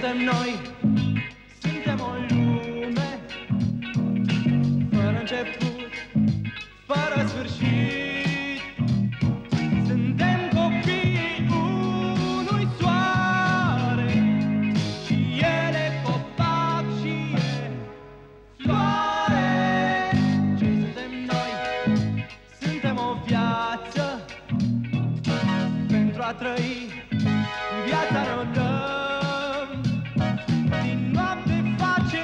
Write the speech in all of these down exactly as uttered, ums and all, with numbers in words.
suntem noi? Suntem o lume fără început, fără sfârșit. Suntem copiii unui soare și el e copac și e floare. Ce suntem noi? Suntem o viață pentru a trăi. Viața ne-o dăm, din noapte facem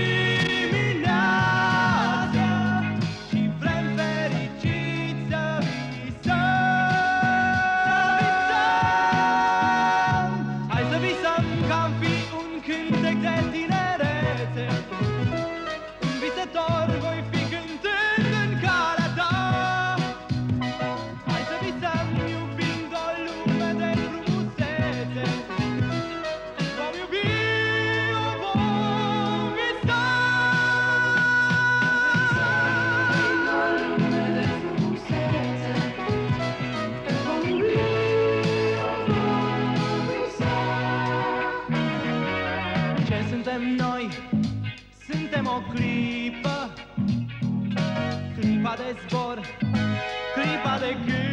dimineața și vrem fericit să visăm. Hai să visăm că-am fi un cântec de tinerețe, un visător voi fi cântând în calea ta. Hai să visăm iubind o lume de frumusețe. Vom iubi, o vom visa. Iubind o lume de frumusețe. Vom iubi, o vom visa. Ce suntem noi? Suntem o clipă, clipa de zbor, clipa de gând.